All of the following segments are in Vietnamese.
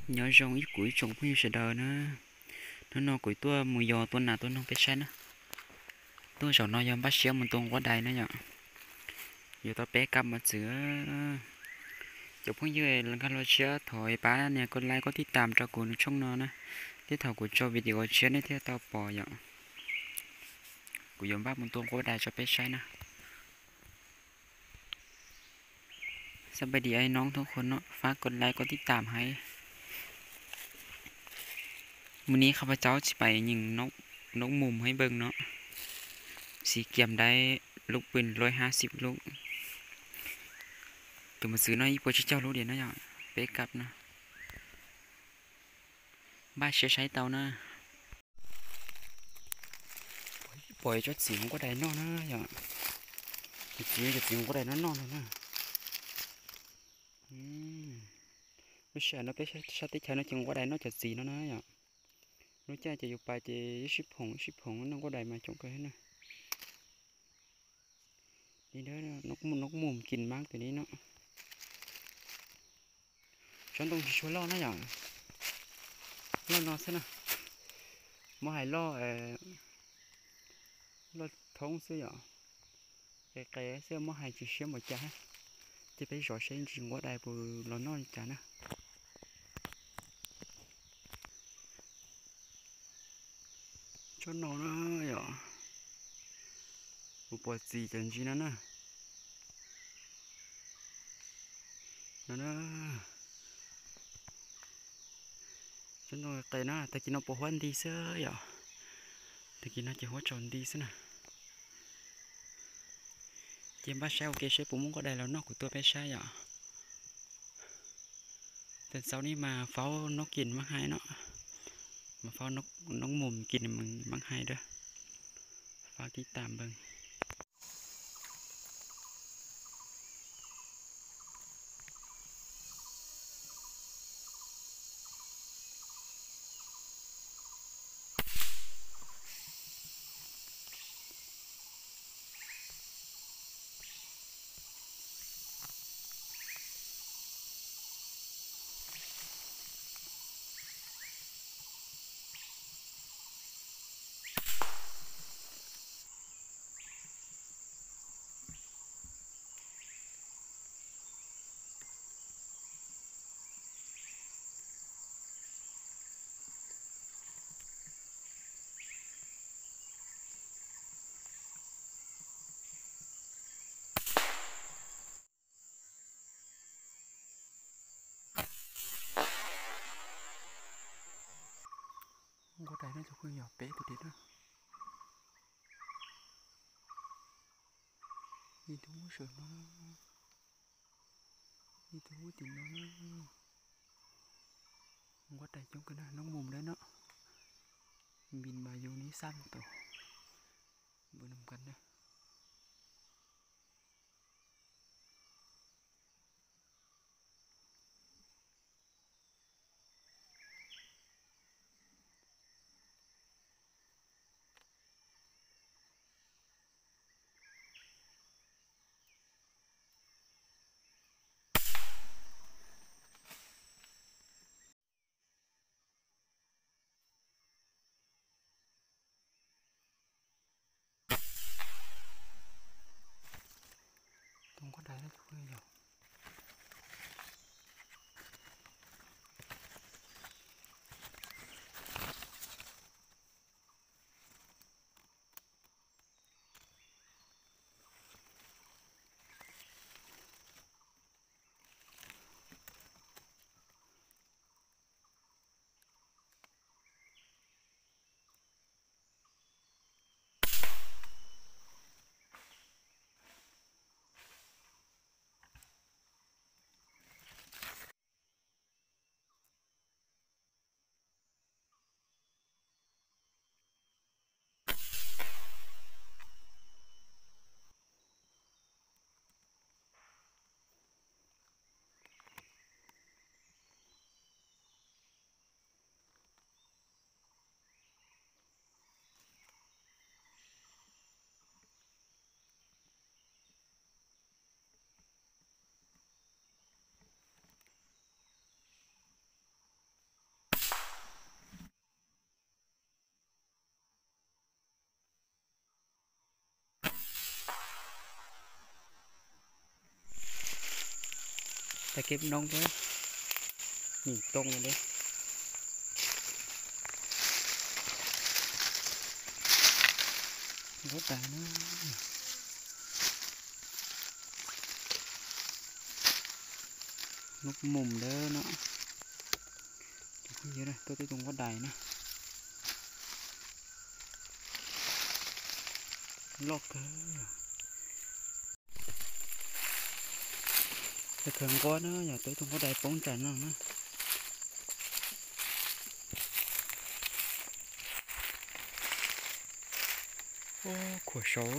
nhớ rong ít củi trồng cũng như sẽ đờ nó củi tua mùi giò tuần nào tuần không biết sao nữa tôi sợ nó dòm bắt xéo mình tuần quá đầy nữa nhở giờ tao bé cầm mà sữa chụp không như lần kan lo chia thổi bá nè con like có tí tạm cho của trong nó nè tiếp thầu của cho video chia này theo tao bỏ nhở của dòm bắt mình tuần quá đầy cho bé sai nè sao bây giờ aiน้องทุกคนเนาะฝากกดไลค์กดติดตามให้มื้อนี้ข้าพเจ้าสิไปยิงนกมุมให้เบิ่งเนาะสีเกียมได้ลูกปืน150ลูกก็มาซื้อน้อยอีพวกเจ้ารู้เดี๋ยวนะอย่างเป๊กกลับนะบ้านใช้เตานะปล่อยจดสีมันก็ได้นอนนะอย่างสีมันก็ได้นอนนะไม่ใช่nó phải sát tích nó chừng qua đây nó chật gì nó vậy nó cha chỉ dục bài chỉ ship hồng nó có đầy mà trong cái này đi đó nó mồm kín mang từ đấy nó chọn tông số lo nó vậy lo xem nào mà hay lo thông xưa vậy cái xưa mà hay chỉ xem một cha chỉ phải rõ xem chừng qua đây vừa nó non chả nè cho nó vậy một bộ gì chẳng gì nữa nè nó cho nó cái nó tại chỉ nó bộ hoan đi xưa vậy tại chỉ nó chỉ hóa tròn đi xưa nè chim bắt sao kia sẽ cũng muốn có đây là nó của tôi bé sai vậy từ sauนี้มาเฝ้านกกินมักให้เนาะมาเฝ้านกมุมกินมันมักให้เด้อฝากติดตามเบิ่งcó đây nó cho khơi nhỏ bé từ đấy đó đi thú sườn nó đi thú tìm nó có đây trong cái này nó mồm đấy nó mình mà vô ní xăm tổ bữa nằm cạnh đây không có đây nó cho khơi nhỏ ta kiếm nông thế nhìn tung rồi đấy rất là nó lúc mùng đó nó như này tôi tung có đài nữa lót cơ thường quá nó giờ tôi tung có đài bóng tràn nào nữa ô của số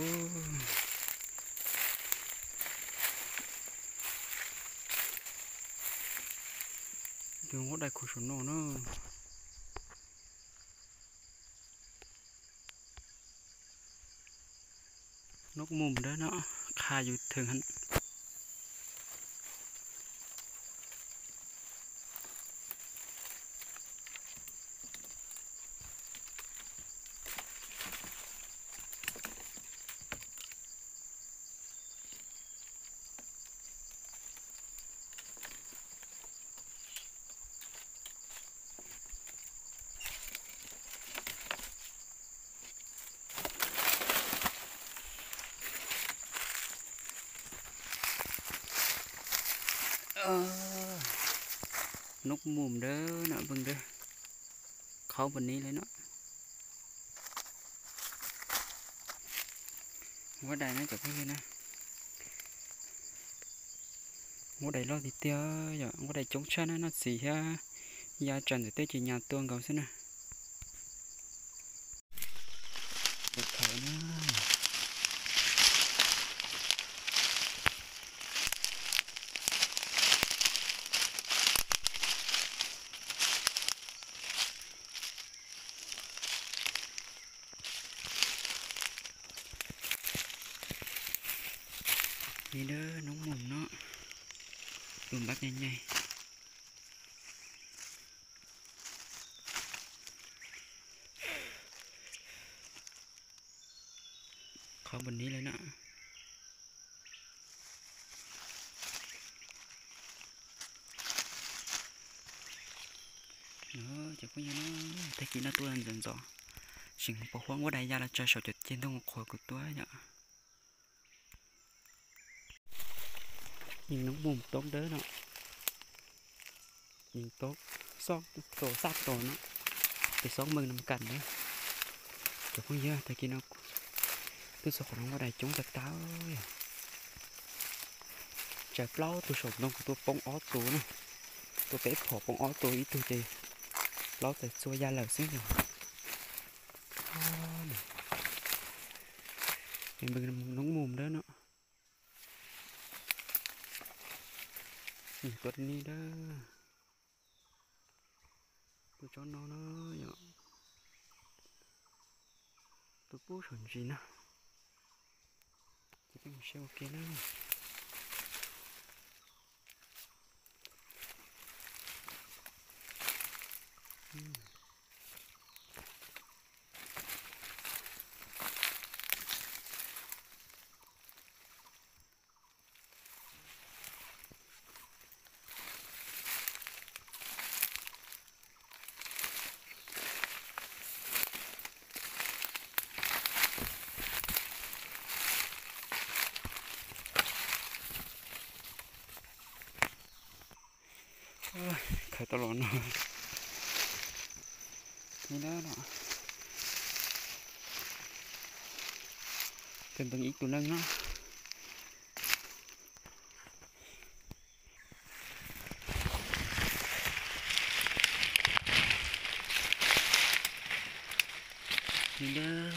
thường có đài của số nào nữa nóc mùm đó nó khaiอยู่thường hẳn nóc mùm đó nó vâng đó khó bênนี้lấy nó ngó đầy nó chụp cái nè ngó đầy lo thì tia giờ ngó đầy chống chân nó xì ha da trần thì tới chỉ nhà tuông cầu xin nè được thở nữa đi đó nóng mồm nó tùm bắt nhanh nhanh khó bênนี้เลยnó chắc có như nó thấy chỉ nó tôi ăn dần dò xin bỏ khoáng qua đây ra là cho sầu chật trên thông một khối của tôi nhở nhìn nó mồm tốt đỡ nó nhìn tốt xót tổ sát tổ nó thì xót mừng nằm cạnh đấy chắc có như thấy chỉ nó tôi sổ nó qua đây chúng chặt táo trái plau tôi sổ nó của tôi bông ó tôi nè tôi vẽ phổ bông ó tôi ít tôi thì plau tại xua da lở xíu rồi mình bưng nóng mồm đó nó tuần đi đó tôi cho nó nhỏ tôi bố chuẩn gì nè chỉ cái xe ok đó khởi tao lộn rồi như đó đó từng từng ít tụi nâng nó như đó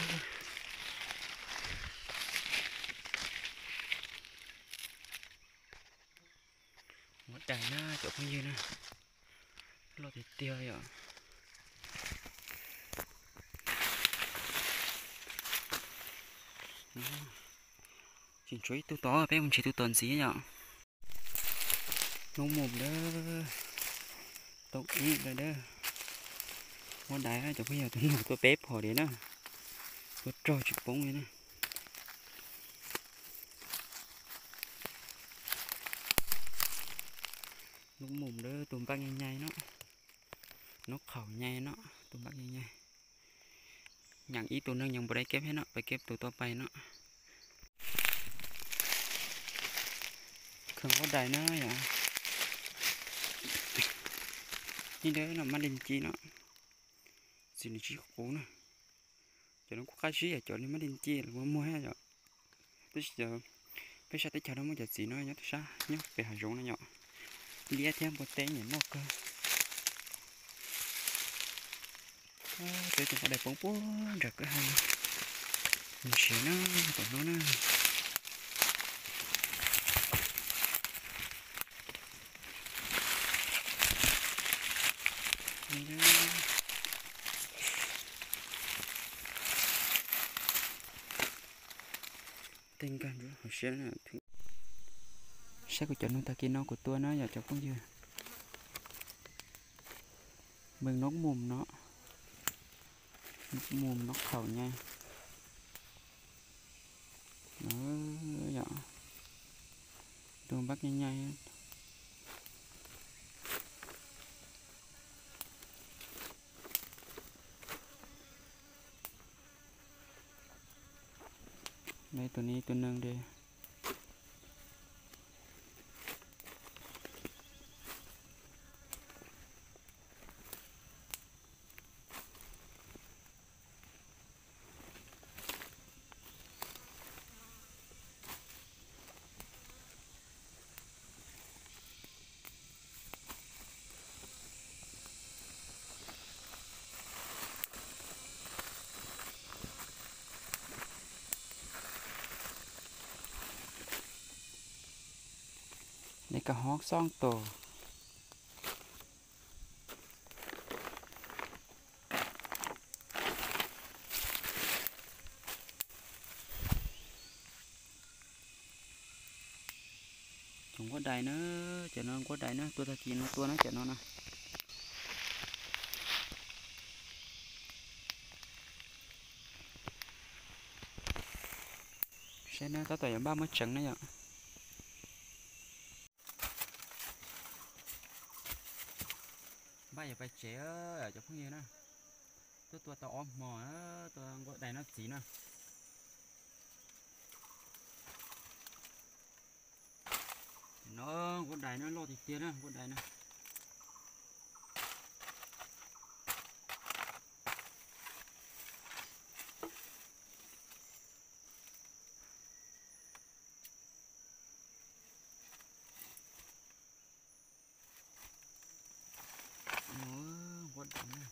một đài nó chỗ không như nè lo thì tiêu vậy chuyện chuối tôi to bé mình chỉ tôi tuần xí nhở nóng mồm đó tốt ít rồi đó món đá cho bây giờ tôi nấu tôi bếp hồi đấy đó tôi trôi chụp bóng này nè nút mùng đó tụm bác nhanh nhanh nó khẩu nhanh nó tụm bác nhanh nhanh nhằng ý tụi nó nhằng bữa đấy kép hết nó phải kép tụi to bay nó không có đại nó vậy như đấy là mắt đèn chi nó chỉ là chi cũ nè cho nó có cái gì à cho nên mắt đèn chi là mua hết rồi bây giờ tới chợ đó mới giờ gì nó nhớ sao nhớ về hàng rong nó nhỏ lia thêm một té nhỉ nó cơ tôi chúng ta để bóng bóng được cái hàng mình sẽ nó còn nó nè tình cảm rồi họ sẽ là sẽ có chọn ta kia nó của tôi nó giờ cho con dưa mình nốt mồm nó khẩu nha nó dạ tôi bắt nhanh nhanh đây tụi này tôi nâng đi đây cả hót xong tổ chúng có đài nữa cho nó có đài nữa tôi ta kia nó tôi nó cho nó nè xe nó có tỏi 30 trứng đấy ạ bây giờ phải chế ở chỗ không như nè tôi tao mò tôi có đài nó chỉ nè nó có đài nó lo thì tiền á có đài nè có đài nè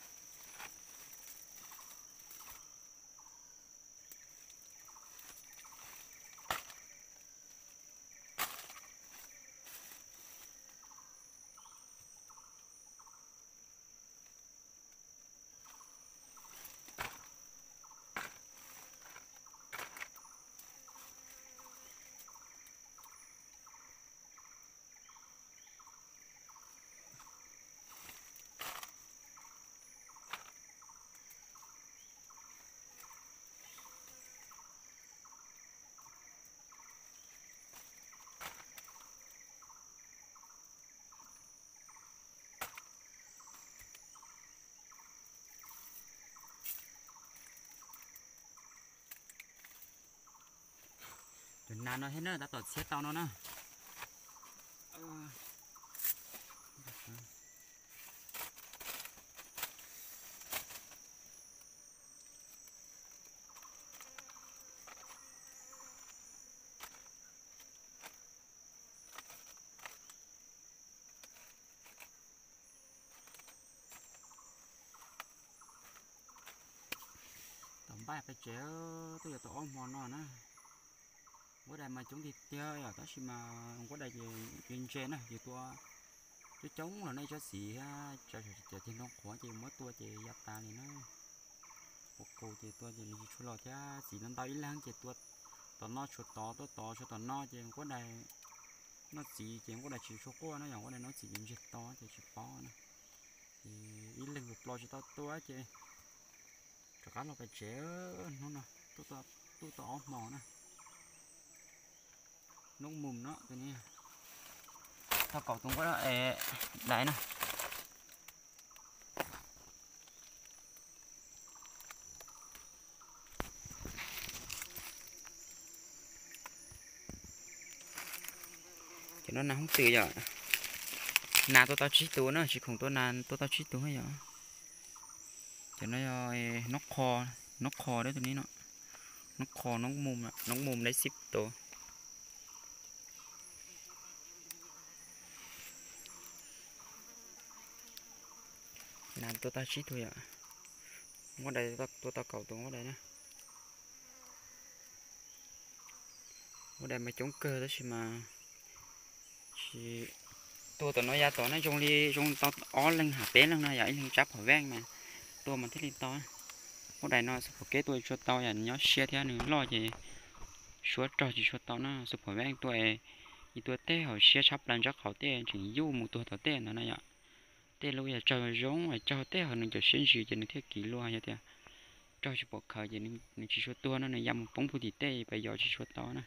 đừng nàn nó hết nữa đã tọt xét tao nó nè tầm ba phải chế tôi giờ tôi ôm mòn nó nè bữa đây mà chúng thì chơi ở đó mà không có đây gì trên trên á thì tôi chống là nay cho xỉ cho thiên nó khó chỉ mất tua chỉ dập ta này nó một cô chỉ tua chỉ chú lò cha xỉ nó tao ít lang chỉ tua tao nó chuột to cho tao nó chỉ có đây nó chỉ có đây chỉ số cô nó có đây nó chỉ chỉ to chỉ to nè thì ít lên một lo cho tao tua chứ cho cá nó phải chế nó nè tôi tao mò nè nó mùm nó cái này thọ cọc tung quá đó đấy nè cho nó nằm không từ giờ nà tôi tao chỉ tú nữa chỉ không tôi nàn tôi tao chỉ tú hay giờ cho nó kho đấy tụi ní nó kho nó mồm đấy ship tổ nàn tôi tao chỉ thôi ạ có đây tôi tao cầu tôi có đây nè có đây mà chống cơ đó chỉ tôi tao nói ra tao nói trong tao ó lên hạt bé lên này vậy lên chấp hỏi vang mà tôi mà thích đi to có đây nó sụp kế tôi cho tao là nhớ xe theo nữa lo gì số trò chỉ số tao nó sụp hỏi vang tôi thì tôi té hỏi xe chấp lên chắc họ té chỉ du một tôi tao té nó này ạ té lúc giờ trời giống rồi cho té họ nên cho xin gì cho nên thiết kỷ luôn vậy thế cho chỉ bộ khởi gì nên chỉ số tôi nó này dăm bóng phụ thì té bây giờ chỉ số tao nè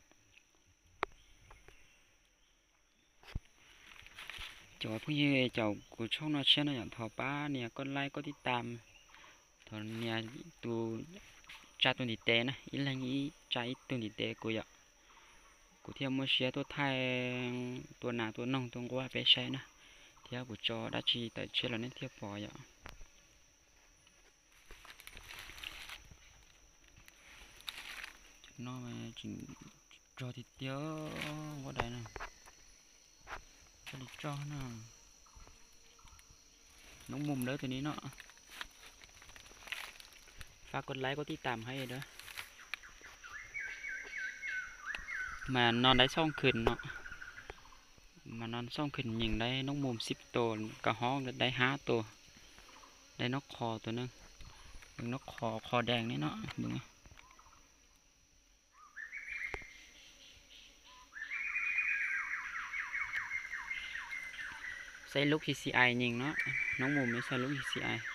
chỗผู้ใหญ่เจ้ากูช่องน่ะเช่นน่ะอย่างทอป้าเนี่ยก็ไล่ก็ติดตามทอนเนี่ยตูจ่าตัวนี้เตนะอีหลังอีจ่าอีตัวนี้เตกูอยากกูเที่ยวมาเชียตัวไทยตัวหนาตัวน้องตัวกูว่าไปใช้นะเที่ยวกูจอดัชชีแต่เชื่อแล้วเนี่ยเที่ยวปอยอ่ะน้องมาจริงจอที่เที่ยวว่าได้นะจอที่จอนะน้องมุมเด้อตัวนี้เนาะฝากกดไลค์กดติดตามให้เด้อมานอนได้ซ่องคืนเนาะมานอนซ่องคืนยิงได้น้องมุม10 ตัวกระห้องได้5 ตัวได้นกคอตัวนึงเป็นนกคอแดงนี่เนาะดูไงใส่ลูก TCI ยิงเนาะน้องมุมไม่ใส่ลูก TCI